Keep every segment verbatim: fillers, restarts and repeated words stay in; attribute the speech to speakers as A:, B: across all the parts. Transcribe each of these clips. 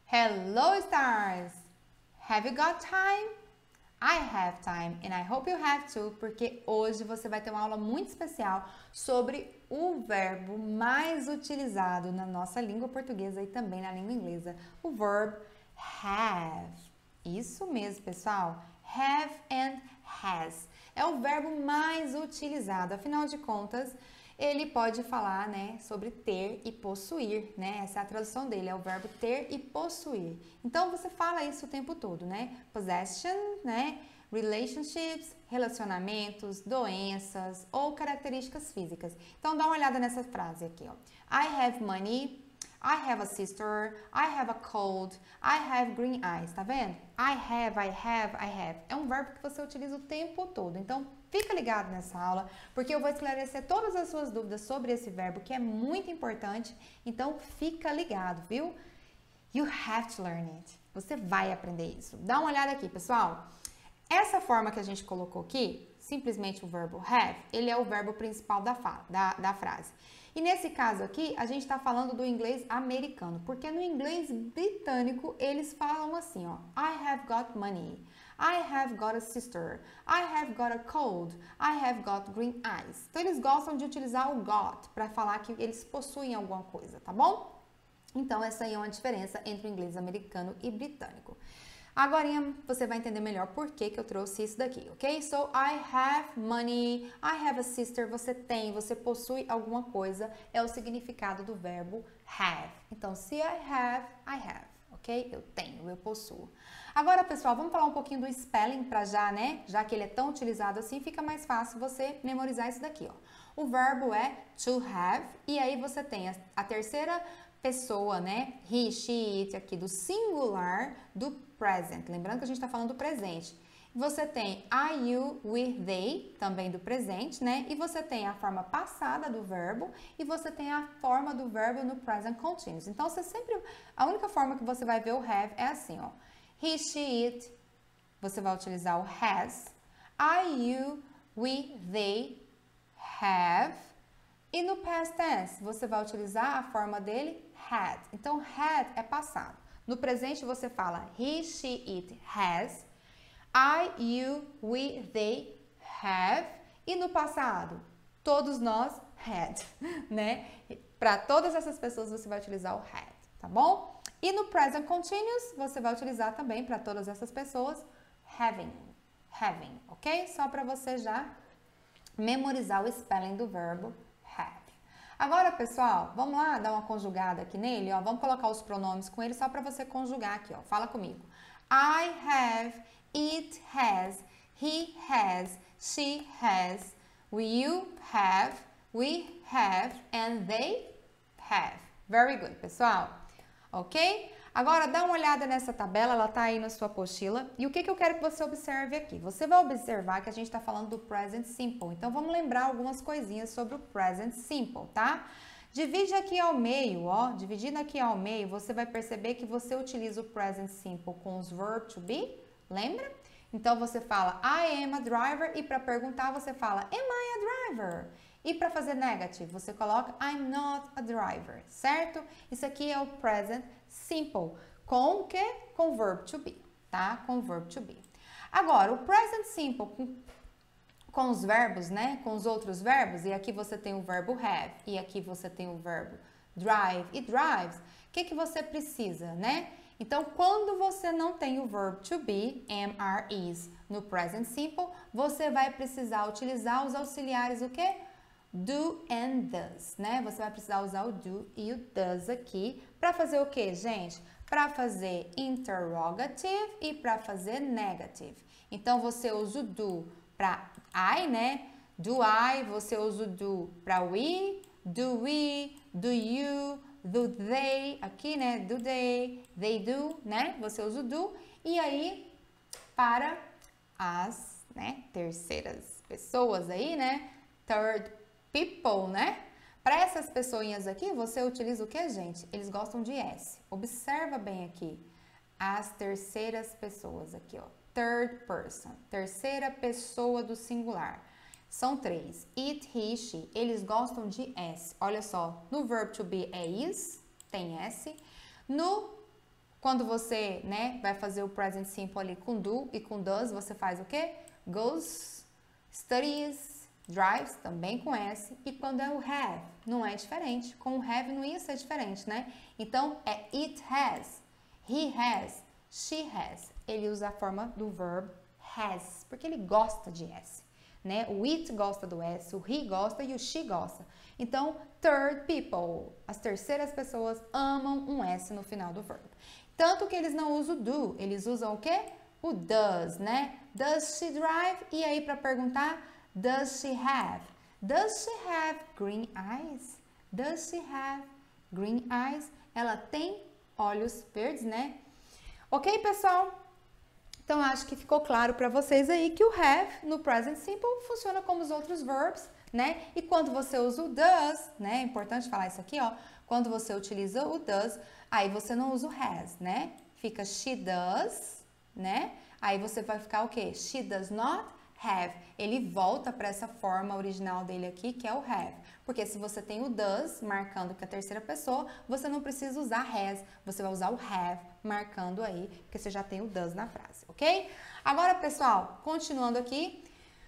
A: Hello stars! Have you got time? I have time and I hope you have too, porque hoje você vai ter uma aula muito especial sobre o verbo mais utilizado na nossa língua portuguesa e também na língua inglesa, o verbo have. Isso mesmo, pessoal. Have and has. É o verbo mais utilizado, afinal de contas, ele pode falar, né, sobre ter e possuir, né? Essa é a tradução dele, é o verbo ter e possuir. Então, você fala isso o tempo todo, né? Possession, né? Relationships, relacionamentos, doenças ou características físicas. Então, dá uma olhada nessa frase aqui, ó. I have money, I have a sister, I have a cold, I have green eyes, tá vendo? I have, I have, I have. É um verbo que você utiliza o tempo todo. Então, fica ligado nessa aula, porque eu vou esclarecer todas as suas dúvidas sobre esse verbo, que é muito importante. Então, fica ligado, viu? You have to learn it. Você vai aprender isso. Dá uma olhada aqui, pessoal. Essa forma que a gente colocou aqui, simplesmente o verbo have, ele é o verbo principal da, fala, da, da frase. E nesse caso aqui, a gente está falando do inglês americano, porque no inglês britânico, eles falam assim, ó. I have got money. I have got a sister. I have got a cold. I have got green eyes. Então, eles gostam de utilizar o got para falar que eles possuem alguma coisa, tá bom? Então, essa aí é uma diferença entre o inglês americano e britânico. Agora, você vai entender melhor por que que eu trouxe isso daqui, ok? So, I have money, I have a sister, você tem, você possui alguma coisa, é o significado do verbo have. Então, se I have, I have, ok? Eu tenho, eu possuo. Agora, pessoal, vamos falar um pouquinho do spelling para já, né? Já que ele é tão utilizado assim, fica mais fácil você memorizar isso daqui, ó. O verbo é to have, e aí você tem a, a terceira pessoa, né? He, she, it, aqui do singular do present. Lembrando que a gente está falando do presente. Você tem I, you, we, they, também do presente, né? E você tem a forma passada do verbo e você tem a forma do verbo no present continuous. Então, você sempre... A única forma que você vai ver o have é assim, ó. He, she, it, você vai utilizar o has. I, you, we, they, have. E no past tense, você vai utilizar a forma dele, had. Então, had é passado. No presente, você fala he, she, it, has. I, you, we, they, have. E no passado, todos nós, had, né? Para todas essas pessoas, você vai utilizar o had, tá bom? E no present continuous, você vai utilizar também para todas essas pessoas, having, having, ok? Só para você já memorizar o spelling do verbo have. Agora, pessoal, vamos lá dar uma conjugada aqui nele, ó. Vamos colocar os pronomes com ele só para você conjugar aqui, ó. Fala comigo. I have, it has, he has, she has, you have, we have, and they have. Very good, pessoal. Ok? Agora, dá uma olhada nessa tabela, ela tá aí na sua apostila. E o que, que eu quero que você observe aqui? Você vai observar que a gente está falando do present simple. Então, vamos lembrar algumas coisinhas sobre o present simple, tá? Divide aqui ao meio, ó. Dividindo aqui ao meio, você vai perceber que você utiliza o present simple com os verb to be. Lembra? Então, você fala I am a driver e para perguntar, você fala Am I a driver? E para fazer negative, você coloca I'm not a driver, certo? Isso aqui é o present simple. Com o quê? Com verb to be, tá? Com verb to be. Agora, o present simple com, com os verbos, né? Com os outros verbos, e aqui você tem o verbo have, e aqui você tem o verbo drive e drives. O que que você precisa, né? Então, quando você não tem o verb to be, am, are, is, no present simple, você vai precisar utilizar os auxiliares o quê? Do and does, né? Você vai precisar usar o do e o does aqui para fazer o que, gente? Para fazer interrogative e para fazer negative. Então, você usa o do para I, né? Do I, você usa o do para we, do we, do you, do they, aqui, né? Do they, they do, né? Você usa o do. E aí, para as, né? Terceiras pessoas aí, né? Third people, né? Para essas pessoinhas aqui, você utiliza o que, gente? Eles gostam de S. Observa bem aqui. As terceiras pessoas aqui, ó. Third person. Terceira pessoa do singular. São três. It, he, she. Eles gostam de S. Olha só. No verb to be é is, tem S. No Quando você, né, vai fazer o present simple ali com do e com does, você faz o quê? Goes, studies, drives, também com S. E quando é o have, não é diferente. Com o have não ia ser diferente, né? Então, é it has, he has, she has. Ele usa a forma do verb has, porque ele gosta de S, né? O it gosta do S, o he gosta e o she gosta. Então, third people, as terceiras pessoas amam um S no final do verbo. Tanto que eles não usam do, eles usam o quê? O does, né? Does she drive? E aí, para perguntar, does she have? Does she have green eyes? Does she have green eyes? Ela tem olhos verdes, né? Ok, pessoal? Então, acho que ficou claro para vocês aí que o have no present simple funciona como os outros verbs, né? E quando você usa o does, né? É importante falar isso aqui, ó. Quando você utiliza o does, aí você não usa o has, né? Fica she does, né? Aí você vai ficar o quê? She does not have. Ele volta para essa forma original dele aqui, que é o have. Porque se você tem o does, marcando que é a terceira pessoa, você não precisa usar has, você vai usar o have, marcando aí, porque você já tem o does na frase, ok? Agora, pessoal, continuando aqui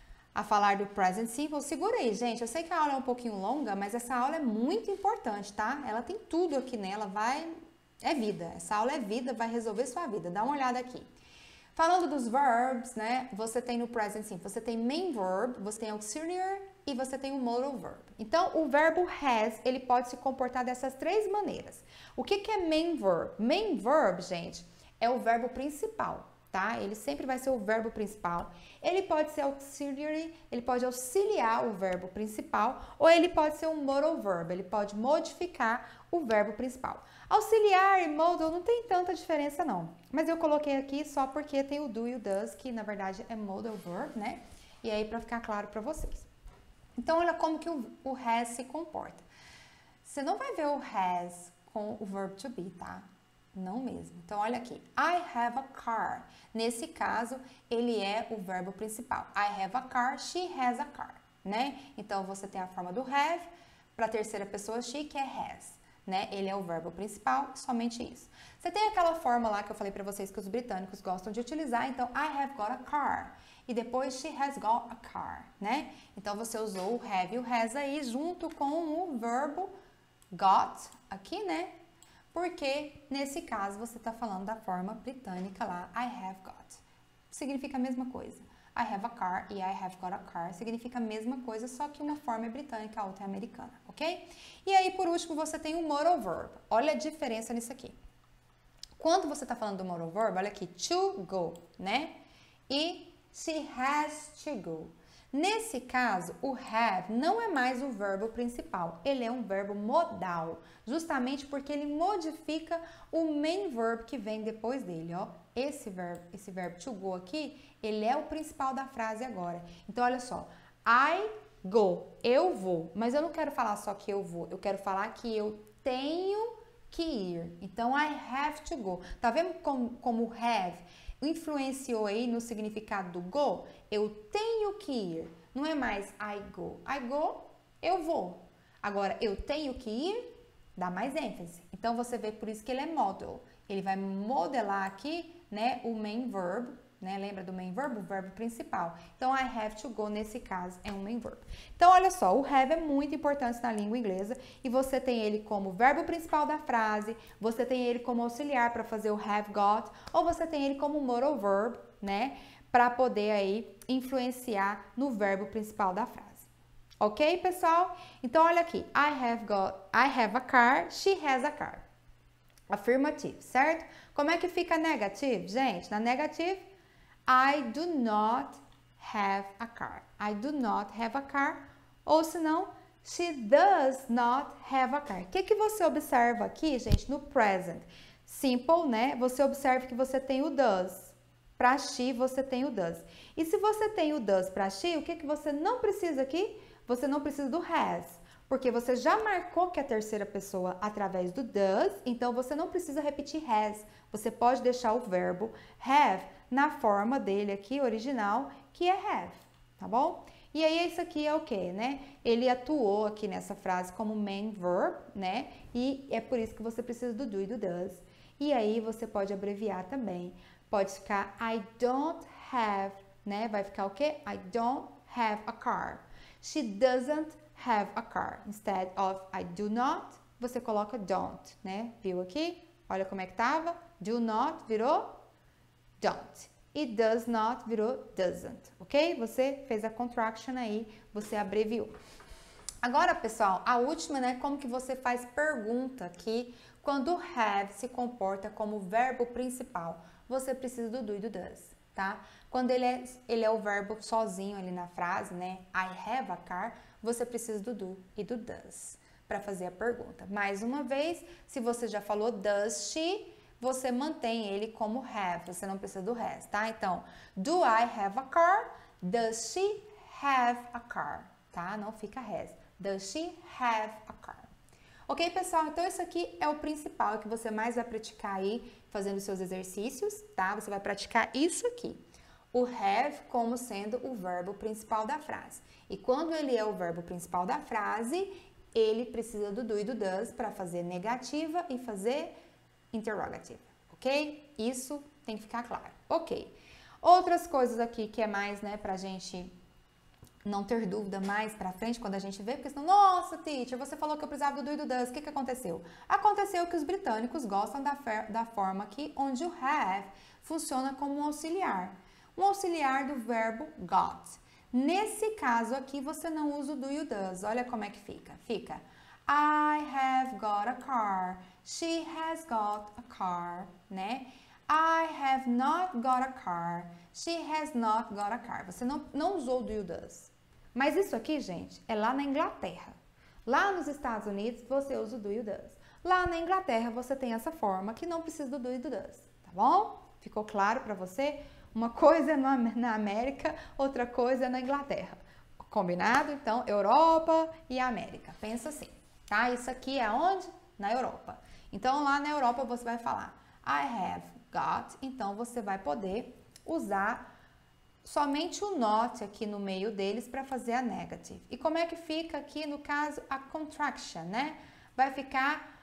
A: a falar do present simple, segura aí, gente. Eu sei que a aula é um pouquinho longa, mas essa aula é muito importante, tá? Ela tem tudo aqui nela, vai... É vida. Essa aula é vida, vai resolver sua vida. Dá uma olhada aqui. Falando dos verbs, né? Você tem no present simple, você tem main verb, você tem auxiliary e você tem o modal verb. Então, o verbo has, ele pode se comportar dessas três maneiras. O que que é main verb? Main verb, gente, é o verbo principal, tá? Ele sempre vai ser o verbo principal. Ele pode ser auxiliary, ele pode auxiliar o verbo principal, ou ele pode ser um modal verb, ele pode modificar o verbo principal. Auxiliar e modal não tem tanta diferença não, mas eu coloquei aqui só porque tem o do e o does, que na verdade é modal verb, né? E aí para ficar claro para vocês. Então olha como que o, o has se comporta. Você não vai ver o has com o verb to be, tá? Não mesmo. Então olha aqui, I have a car. Nesse caso, ele é o verbo principal. I have a car, she has a car, né? Então você tem a forma do have, para a terceira pessoa she, que é has. Né? Ele é o verbo principal, somente isso. Você tem aquela forma lá que eu falei para vocês que os britânicos gostam de utilizar, então I have got a car e depois she has got a car, né? Então você usou o have e o has aí junto com o verbo got aqui, né? Porque nesse caso você está falando da forma britânica lá, I have got. Significa a mesma coisa. I have a car e I have got a car significa a mesma coisa, só que uma forma é britânica, a outra é americana, ok? E aí, por último, você tem o modal verb. Olha a diferença nisso aqui. Quando você está falando do modal verb, olha aqui, to go, né? E she has to go. Nesse caso, o have não é mais o verbo principal, ele é um verbo modal, justamente porque ele modifica o main verb que vem depois dele, ó. Esse verbo, esse verbo to go aqui, ele é o principal da frase agora. Então, olha só, I go, eu vou, mas eu não quero falar só que eu vou, eu quero falar que eu tenho que ir. Então, I have to go. Tá vendo como, como o have influenciou aí no significado do go? Eu tenho que ir. Não é mais I go. I go, eu vou. Agora, eu tenho que ir, dá mais ênfase. Então, você vê por isso que ele é model. Ele vai modelar aqui, né, o main verb, né? Lembra do main verb? O verbo principal. Então, I have to go, nesse caso, é um main verb. Então, olha só, o have é muito importante na língua inglesa e você tem ele como verbo principal da frase, você tem ele como auxiliar para fazer o have got, ou você tem ele como modal verb, né? Para poder aí influenciar no verbo principal da frase. Ok, pessoal? Então, olha aqui. I have got, I have a car, she has a car. Afirmativo, certo? Como é que fica negativo? Gente, na negativa, I do not have a car. I do not have a car. Ou senão, she does not have a car. O que, que você observa aqui, gente, no present? Simple, né? Você observa que você tem o does. Para she, você tem o does. E se você tem o does para she, o que, que você não precisa aqui? Você não precisa do has. Porque você já marcou que é a terceira pessoa através do does, então você não precisa repetir has. Você pode deixar o verbo have na forma dele aqui, original, que é have, tá bom? E aí, isso aqui é o quê, né? Ele atuou aqui nessa frase como main verb, né? E é por isso que você precisa do do e do does. E aí você pode abreviar também. Pode ficar I don't have, né? Vai ficar o quê? I don't have a car. She doesn't have a car. Instead of I do not, você coloca don't, né? Viu aqui? Olha como é que tava. Do not virou don't. E does not virou doesn't, ok? Você fez a contraction aí, você abreviou. Agora, pessoal, a última, né? Como que você faz pergunta aqui quando o have se comporta como verbo principal. Você precisa do do e do does, tá? Quando ele é, ele é o verbo sozinho ali na frase, né? I have a car, você precisa do do e do does para fazer a pergunta. Mais uma vez, se você já falou does she, você mantém ele como have, você não precisa do has, tá? Então, do I have a car? Does she have a car? Tá? Não fica has. Does she have a car? Ok, pessoal? Então, isso aqui é o principal que você mais vai praticar aí, fazendo seus exercícios, tá? Você vai praticar isso aqui. O have como sendo o verbo principal da frase. E quando ele é o verbo principal da frase, ele precisa do do e do does para fazer negativa e fazer interrogative, ok? Isso tem que ficar claro, ok? Outras coisas aqui que é mais, né, pra gente não ter dúvida mais pra frente quando a gente vê, porque senão, nossa, teacher, você falou que eu precisava do do e do does, o que que aconteceu? Aconteceu que os britânicos gostam da, da forma aqui onde o have funciona como um auxiliar, um auxiliar do verbo got. Nesse caso aqui, você não usa o do e o does, olha como é que fica, fica I have got a car, she has got a car, né? I have not got a car, she has not got a car. Você não, não usou o do e o does. Mas isso aqui, gente, é lá na Inglaterra. Lá nos Estados Unidos, você usa o do e o does. Lá na Inglaterra, você tem essa forma que não precisa do do e do does, tá bom? Ficou claro para você? Uma coisa é na América, outra coisa é na Inglaterra. Combinado? Então, Europa e América. Pensa assim, tá? Isso aqui é onde? Na Europa. Então, lá na Europa, você vai falar I have got. Então, você vai poder usar somente o not aqui no meio deles para fazer a negative. E como é que fica aqui, no caso, a contraction, né? Vai ficar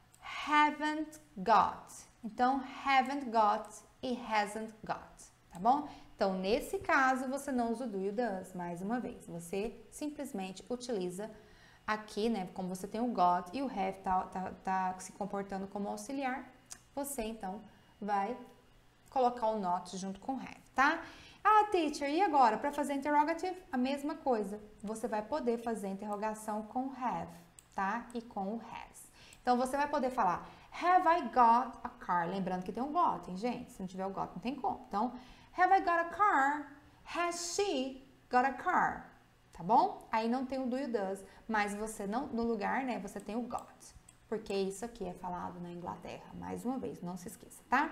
A: haven't got. Então, haven't got e hasn't got, tá bom? Então, nesse caso, você não usa o do e o does, mais uma vez. Você simplesmente utiliza aqui, né? Como você tem o got e o have tá, tá, tá se comportando como auxiliar, você, então, vai colocar o not junto com o have, tá? Ah, teacher, e agora? Para fazer interrogative, a mesma coisa. Você vai poder fazer interrogação com have, tá? E com o has. Então, você vai poder falar have I got a car? Lembrando que tem um got, hein, gente? Se não tiver o got, não tem como. Então, have I got a car? Has she got a car? Tá bom? Aí não tem o do e o does, mas você não, no lugar, né, você tem o got. Porque isso aqui é falado na Inglaterra. Mais uma vez, não se esqueça, tá?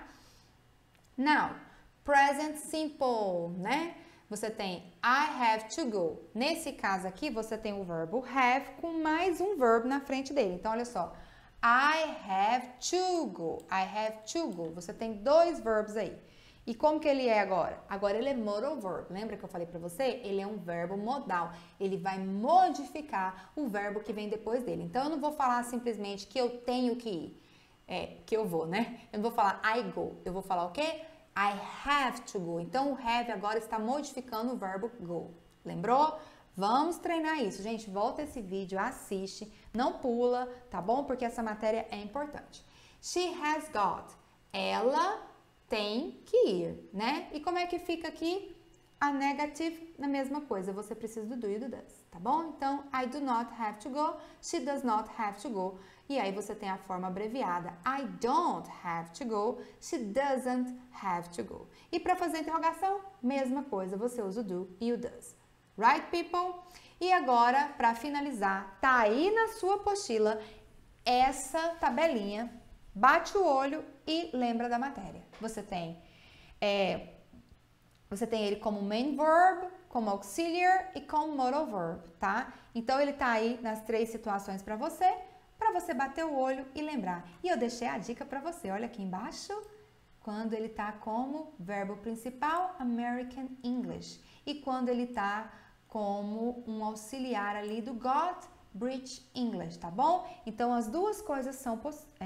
A: Now, present simple, né? Você tem I have to go. Nesse caso aqui, você tem o verbo have com mais um verbo na frente dele. Então, olha só. I have to go. I have to go. Você tem dois verbos aí. E como que ele é agora? Agora ele é modal verb. Lembra que eu falei pra você? Ele é um verbo modal. Ele vai modificar o verbo que vem depois dele. Então, eu não vou falar simplesmente que eu tenho que ir. É, que eu vou, né? Eu não vou falar I go. Eu vou falar o quê? I have to go. Então, o have agora está modificando o verbo go. Lembrou? Vamos treinar isso. Gente, volta esse vídeo, assiste. Não pula, tá bom? Porque essa matéria é importante. She has got. Ela tem que ir, né? E como é que fica aqui? A negative, na mesma coisa. Você precisa do do e do does, tá bom? Então, I do not have to go. She does not have to go. E aí você tem a forma abreviada. I don't have to go. She doesn't have to go. E para fazer a interrogação, mesma coisa. Você usa o do e o does. Right, people? E agora, para finalizar, tá aí na sua apostila essa tabelinha. Bate o olho e lembra da matéria. Você tem, é, você tem ele como main verb, como auxiliar e como modal verb, tá? Então, ele tá aí nas três situações para você, para você bater o olho e lembrar. E eu deixei a dica para você, olha aqui embaixo, quando ele tá como verbo principal, American English. E quando ele tá como um auxiliar ali do got, British English, tá bom? Então, as duas coisas são, é,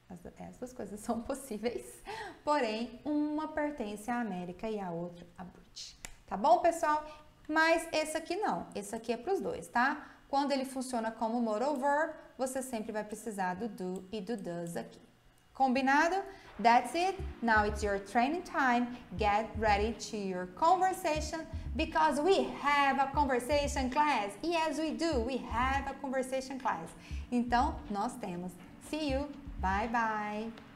A: As, as duas coisas são possíveis, porém, uma pertence à América e a outra a Brit. Tá bom, pessoal? Mas esse aqui não, esse aqui é para os dois, tá? Quando ele funciona como modal verb, você sempre vai precisar do do e do does aqui. Combinado? That's it. Now it's your training time. Get ready to your conversation because we have a conversation class. Yes, we do. We have a conversation class. Então, nós temos. See you. Bye, bye.